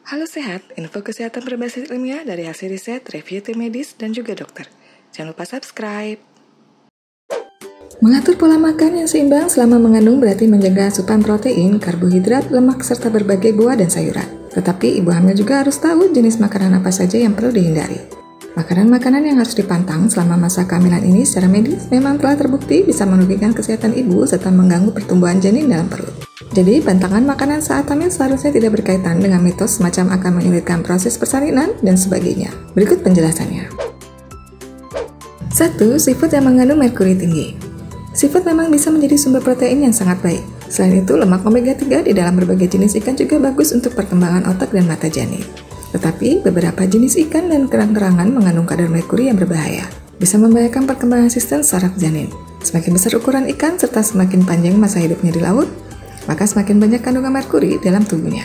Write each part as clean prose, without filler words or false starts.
Halo Sehat, info kesehatan berbasis ilmiah dari hasil riset, review tim medis, dan juga dokter. Jangan lupa subscribe. Mengatur pola makan yang seimbang selama mengandung berarti menjaga asupan protein, karbohidrat, lemak, serta berbagai buah dan sayuran. Tetapi ibu hamil juga harus tahu jenis makanan apa saja yang perlu dihindari. Makanan-makanan yang harus dipantang selama masa kehamilan ini secara medis memang telah terbukti bisa merugikan kesehatan ibu serta mengganggu pertumbuhan janin dalam perut. Jadi, pantangan makanan saat hamil seharusnya tidak berkaitan dengan mitos semacam akan menyulitkan proses persalinan dan sebagainya. Berikut penjelasannya. 1. Seafood yang mengandung merkuri tinggi. Seafood memang bisa menjadi sumber protein yang sangat baik. Selain itu, lemak omega 3 di dalam berbagai jenis ikan juga bagus untuk perkembangan otak dan mata janin. Tetapi, beberapa jenis ikan dan kerang-kerangan mengandung kadar merkuri yang berbahaya. Bisa membahayakan perkembangan sistem saraf janin. Semakin besar ukuran ikan serta semakin panjang masa hidupnya di laut, maka semakin banyak kandungan merkuri dalam tubuhnya.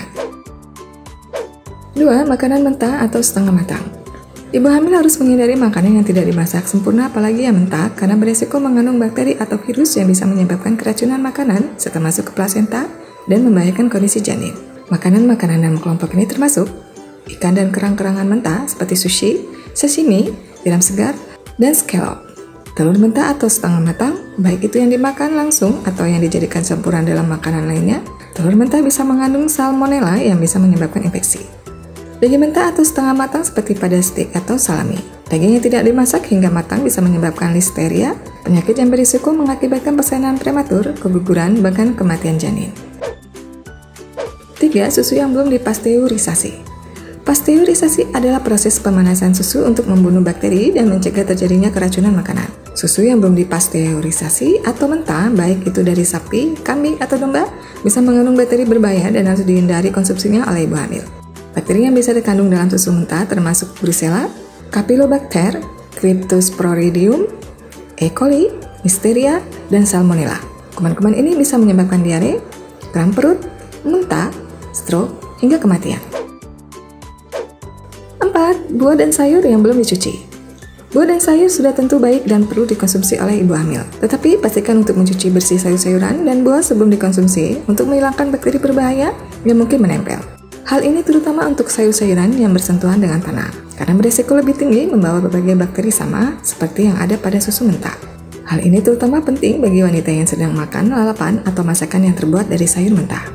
2. Makanan mentah atau setengah matang. Ibu hamil harus menghindari makanan yang tidak dimasak sempurna, apalagi yang mentah, karena beresiko mengandung bakteri atau virus yang bisa menyebabkan keracunan makanan serta masuk ke plasenta dan membahayakan kondisi janin. Makanan-makanan dalam kelompok ini termasuk ikan dan kerang-kerangan mentah seperti sushi, sashimi, tiram segar, dan scallop. Telur mentah atau setengah matang, baik itu yang dimakan langsung atau yang dijadikan campuran dalam makanan lainnya, telur mentah bisa mengandung salmonella yang bisa menyebabkan infeksi. Daging mentah atau setengah matang seperti pada steak atau salami. Daging yang tidak dimasak hingga matang bisa menyebabkan listeria, penyakit yang berisiko mengakibatkan persalinan prematur, keguguran, bahkan kematian janin. 3. Susu yang belum dipasteurisasi. Pasteurisasi adalah proses pemanasan susu untuk membunuh bakteri dan mencegah terjadinya keracunan makanan. Susu yang belum dipasteurisasi atau mentah, baik itu dari sapi, kambing, atau domba, bisa mengandung bakteri berbahaya dan harus dihindari konsumsinya oleh ibu hamil. Bakteri yang bisa dikandung dalam susu mentah termasuk Brucella, Campylobacter, Cryptosporidium, E. coli, Listeria, dan Salmonella. Kuman-kuman ini bisa menyebabkan diare, kram perut, muntah, stroke, hingga kematian. 4. Buah dan sayur yang belum dicuci. Buah dan sayur sudah tentu baik dan perlu dikonsumsi oleh ibu hamil. Tetapi pastikan untuk mencuci bersih sayur-sayuran dan buah sebelum dikonsumsi untuk menghilangkan bakteri berbahaya yang mungkin menempel. Hal ini terutama untuk sayur-sayuran yang bersentuhan dengan tanah, karena beresiko lebih tinggi membawa berbagai bakteri sama seperti yang ada pada susu mentah. Hal ini terutama penting bagi wanita yang sedang makan lalapan atau masakan yang terbuat dari sayur mentah.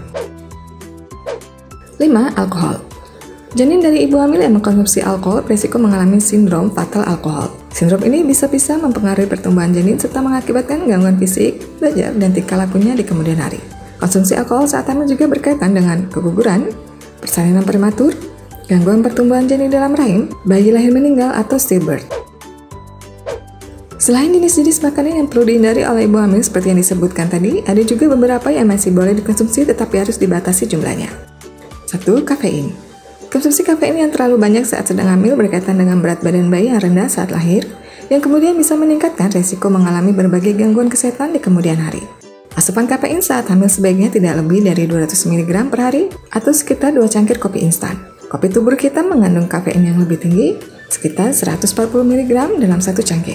5. Alkohol. Janin dari ibu hamil yang mengkonsumsi alkohol berisiko mengalami sindrom fatal alkohol. Sindrom ini bisa mempengaruhi pertumbuhan janin serta mengakibatkan gangguan fisik, belajar, dan tingkah lakunya di kemudian hari. Konsumsi alkohol saat hamil juga berkaitan dengan keguguran, persalinan prematur, gangguan pertumbuhan janin dalam rahim, bayi lahir meninggal, atau stillbirth. Selain jenis-jenis makanan yang perlu dihindari oleh ibu hamil seperti yang disebutkan tadi, ada juga beberapa yang masih boleh dikonsumsi tetapi harus dibatasi jumlahnya. 1. Kafein. Konsumsi kafein yang terlalu banyak saat sedang hamil berkaitan dengan berat badan bayi yang rendah saat lahir, yang kemudian bisa meningkatkan resiko mengalami berbagai gangguan kesehatan di kemudian hari. Asupan kafein saat hamil sebaiknya tidak lebih dari 200 mg per hari atau sekitar 2 cangkir kopi instan. Kopi tubruk hitam mengandung kafein yang lebih tinggi, sekitar 140 mg dalam satu cangkir.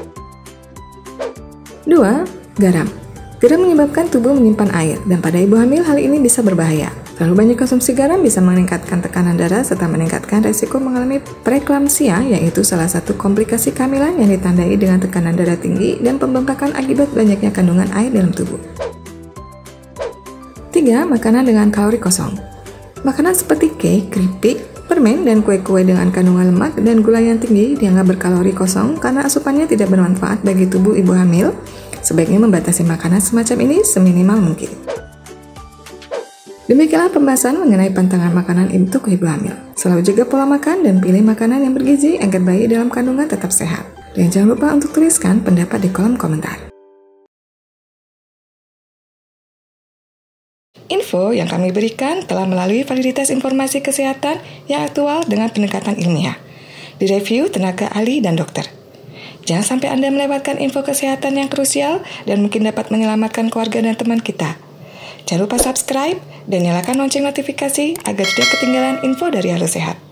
2. Garam. Garam menyebabkan tubuh menyimpan air, dan pada ibu hamil hal ini bisa berbahaya. Terlalu banyak konsumsi garam bisa meningkatkan tekanan darah serta meningkatkan resiko mengalami preeklamsia, yaitu salah satu komplikasi kehamilan yang ditandai dengan tekanan darah tinggi dan pembengkakan akibat banyaknya kandungan air dalam tubuh. 3. Makanan dengan kalori kosong. Makanan seperti cake, keripik, permen, dan kue-kue dengan kandungan lemak dan gula yang tinggi dianggap berkalori kosong karena asupannya tidak bermanfaat bagi tubuh ibu hamil. Sebaiknya membatasi makanan semacam ini seminimal mungkin. Demikianlah pembahasan mengenai pantangan makanan untuk ibu hamil. Selalu jaga pola makan dan pilih makanan yang bergizi agar bayi dalam kandungan tetap sehat. Dan jangan lupa untuk tuliskan pendapat di kolom komentar. Info yang kami berikan telah melalui validitas informasi kesehatan yang aktual dengan pendekatan ilmiah, direview tenaga ahli dan dokter. Jangan sampai Anda melewatkan info kesehatan yang krusial dan mungkin dapat menyelamatkan keluarga dan teman kita. Jangan lupa subscribe dan nyalakan lonceng notifikasi agar tidak ketinggalan info dari Halo Sehat.